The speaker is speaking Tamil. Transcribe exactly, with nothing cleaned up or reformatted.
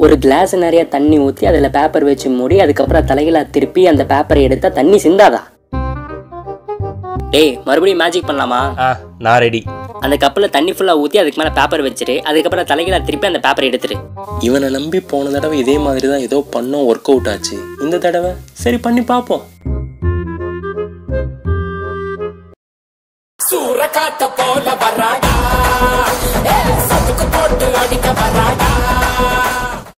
ஒரு கிளாஸ் நிறைய தண்ணி ஊற்றி அதில் பேப்பர் வச்சு மூடி அதுக்கப்புறம் தலைகளாக திருப்பி அந்த பேப்பரை எடுத்தா தண்ணி சிந்தாதா? டேய் மறுபடியும் மேஜிக் பண்ணலாமா? நான் ரெடி. அந்த கப்பில் தண்ணி ஃபுல்லாக ஊற்றி அதுக்கு மேலே பேப்பர் வச்சுட்டு அதுக்கப்புறம் தலைகளாக திருப்பி அந்த பேப்பரை எடுத்துரு. இவனை நம்பி போன தடவை இதே மாதிரி தான் ஏதோ பண்ணோம், ஒர்க் அவுட் ஆச்சு. இந்த தடவை சரி பண்ணி பார்ப்போம். சூரகாத்த போல வராடா, சதுக்கு போட்டு அடிக்க வரா.